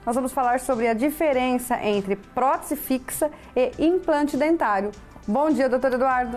nós vamos falar sobre a diferença entre prótese fixa e implante dentário. Bom dia, doutor Eduardo.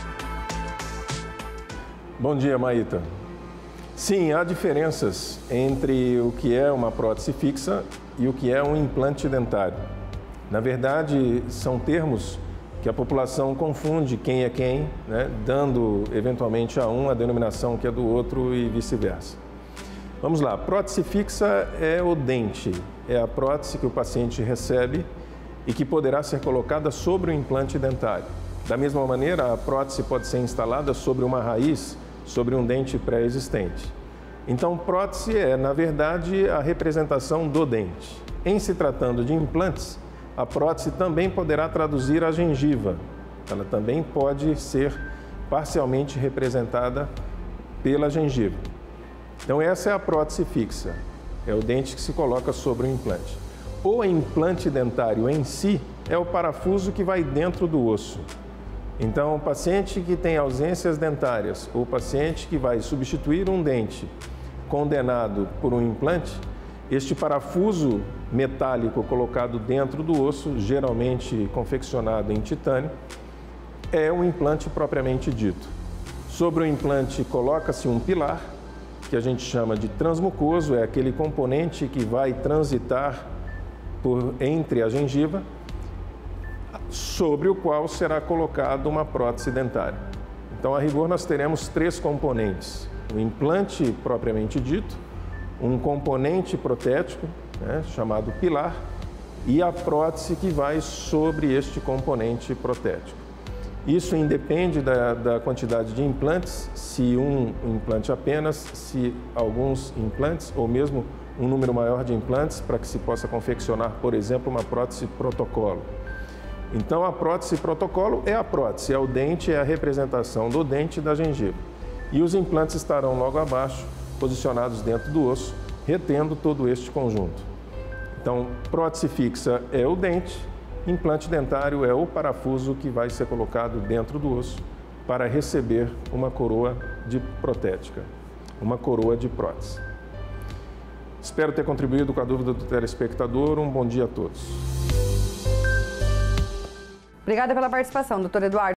Bom dia, Maíta. Sim, há diferenças entre o que é uma prótese fixa e o que é um implante dentário. Na verdade, são termos que a população confunde quem é quem, né, dando eventualmente a um a denominação que é do outro e vice-versa. Vamos lá, prótese fixa é o dente, é a prótese que o paciente recebe e que poderá ser colocada sobre o implante dentário. Da mesma maneira, a prótese pode ser instalada sobre uma raiz, sobre um dente pré-existente. Então, prótese é, na verdade, a representação do dente. Em se tratando de implantes, a prótese também poderá traduzir a gengiva. Ela também pode ser parcialmente representada pela gengiva. Então, essa é a prótese fixa, é o dente que se coloca sobre o implante. O implante dentário em si é o parafuso que vai dentro do osso. Então, o paciente que tem ausências dentárias ou o paciente que vai substituir um dente condenado por um implante, este parafuso metálico colocado dentro do osso, geralmente confeccionado em titânio, é o implante propriamente dito. Sobre o implante coloca-se um pilar, que a gente chama de transmucoso, é aquele componente que vai transitar entre a gengiva, sobre o qual será colocada uma prótese dentária. Então, a rigor, nós teremos três componentes: o implante propriamente dito, um componente protético, né, chamado pilar, e a prótese que vai sobre este componente protético. Isso independe da quantidade de implantes, se um implante apenas, se alguns implantes, ou mesmo um número maior de implantes, para que se possa confeccionar, por exemplo, uma prótese protocolo. Então, a prótese protocolo é a prótese, é o dente, é a representação do dente e da gengiva. E os implantes estarão logo abaixo, posicionados dentro do osso, retendo todo este conjunto. Então, prótese fixa é o dente, implante dentário é o parafuso que vai ser colocado dentro do osso para receber uma coroa de protética, uma coroa de prótese. Espero ter contribuído com a dúvida do telespectador. Um bom dia a todos. Obrigada pela participação, doutor Eduardo.